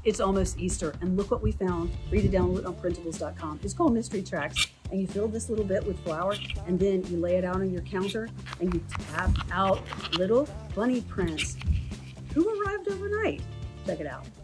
It's almost Easter, and look what we found. Free to download on printables.com. It's called Mystery Tracks, and you fill this little bit with flour, and then you lay it out on your counter, and you tap out little bunny prints. Who arrived overnight? Check it out.